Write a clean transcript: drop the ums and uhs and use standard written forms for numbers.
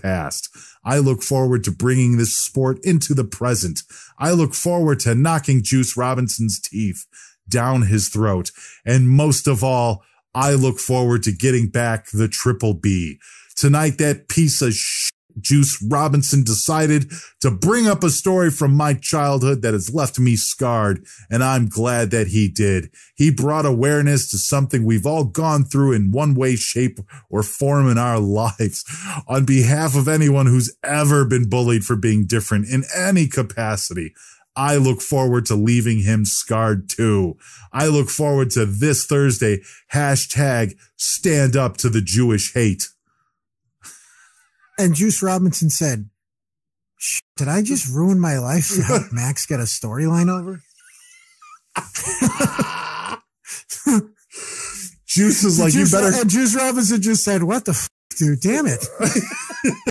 past. I look forward to bringing this sport into the present. I look forward to knocking Juice Robinson's teeth down his throat. And most of all, I look forward to getting back the Triple B. Tonight, that piece of shit Juice Robinson decided to bring up a story from my childhood that has left me scarred, and I'm glad that he did. He brought awareness to something we've all gone through in one way, shape, or form in our lives. On behalf of anyone who's ever been bullied for being different in any capacity, I look forward to leaving him scarred too. I look forward to this Thursday, #stand up to the Jewish hate. And Juice Robinson said, did I just ruin my life to help Max get a storyline over? Juice is like, you better. And Juice Robinson just said, what the f***, dude? Damn it.